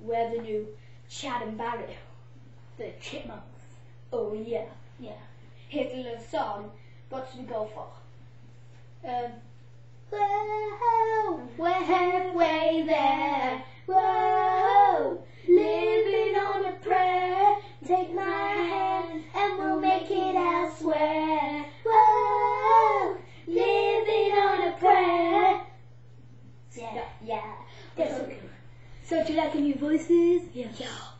We're the new Chad and Barry, the Chipmunks. Oh yeah, yeah. Here's a little song. What should we go for? Whoa, we're halfway there. Whoa, living on a prayer. Take my hand and we'll make it elsewhere. Whoa, living on a prayer. Yeah, yeah. That's okay. So do you like the new voices? Yeah.